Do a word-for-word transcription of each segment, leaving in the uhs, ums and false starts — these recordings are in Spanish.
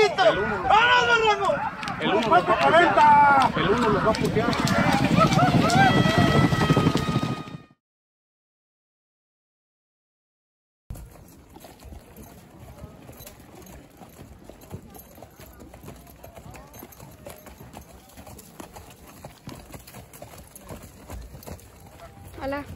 borreguito! ¡Vámonos, borrego! El uno los va a putear. El uno los va a putear. Hola.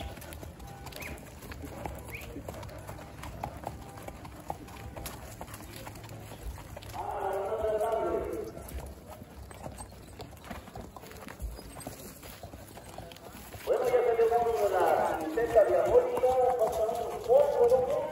Bueno, ya tenemos la receta diabólica, pasamos un poco, ¿no?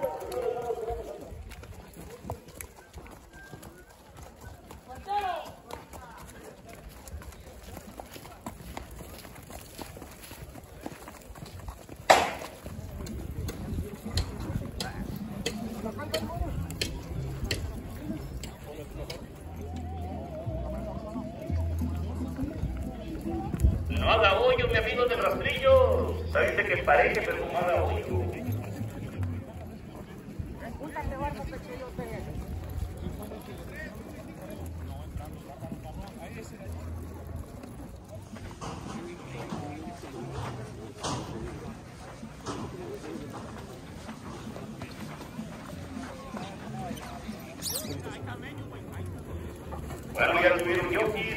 No haga hoyo, mi amigo del rastrillo. Sabiste que parece, pero no haga hoyo. Bueno, ya tuvieron yokis.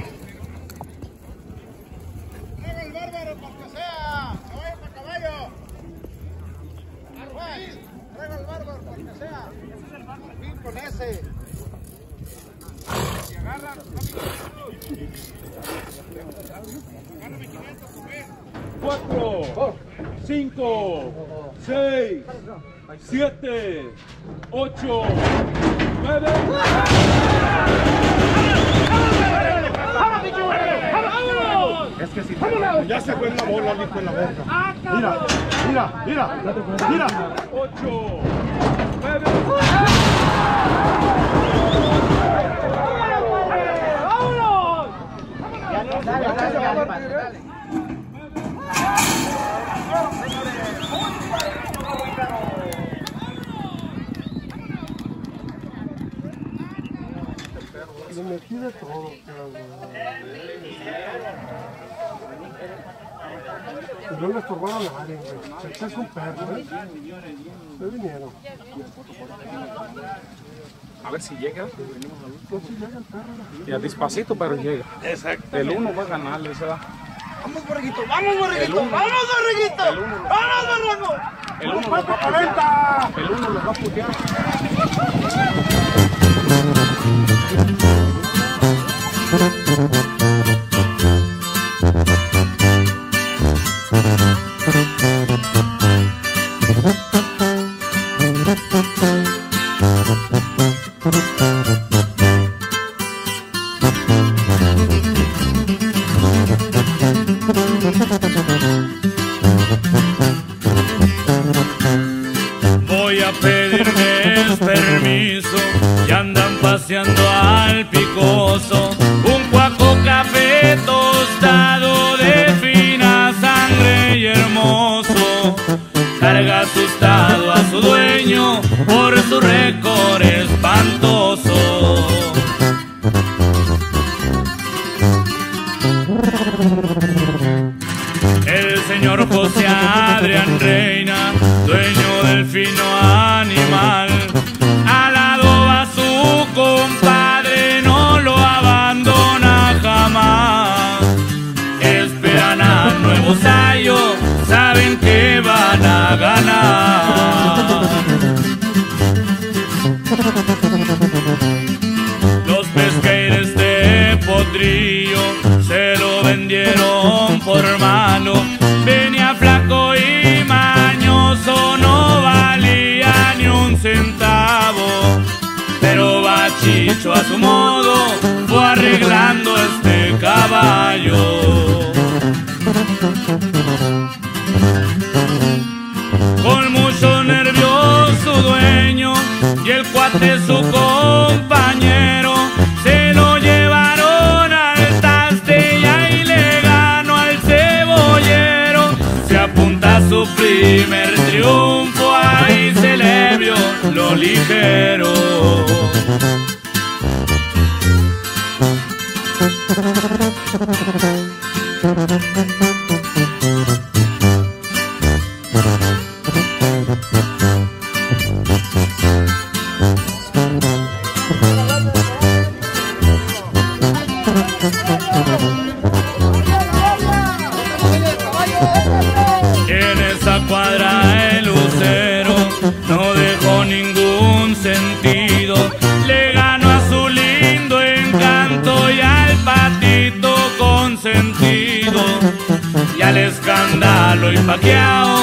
¡Traiga el bárbaro porque sea! ¡Caballo para caballo! Juan, traiga el bárbaro porque sea. Fin con ese. Y agarra los Cuatro, cinco, seis, siete, ocho, nueve. Es que si ya se fue en la bola, dijo en la boca. Mira, mira, mira, mira. Ocho, nueve. ¡Vámonos! Dale, dale, dale, dale. Le metí de todo, y no le estorbaron a nadie, güey. Este es un perro, ¿eh? Se vinieron. A ver si llega. No, si llega el perro. Ya despacito, pero llega. Exacto. El uno va a ganarle, se da. ¡Vamos, borreguito! ¡Vamos, borreguito! ¡Vamos, borreguito! ¡Vamos, borrego! El uno los va a putear. El uno los va a putear. Voy a pedirles permiso, ya andan paseando al picoso. Un cuaco café tostado de fina sangre y hermoso. Carga asustado a su dueño por su récord espantoso. El señor José Adrián Reina, dueño del fino animal, al lado va su compadre, no lo abandona jamás. Esperan a nuevo Sayo, saben que van a ganar. Los pesqueires de Potrillo se lo vendieron por mano. Venía flaco y mañoso, no valía ni un centavo. Pero Bachicho a su modo fue arreglando este caballo. Con mucho nervio su dueño y el cuate su compañero se lo llevaron al taste y ahí le ganó al cebollero. Se apunta a su primer triunfo, ahí se le vio lo ligero. En esa cuadra el lucero no dejó ningún sentido. Le ganó a su lindo encanto y al patito consentido y al escándalo y paqueado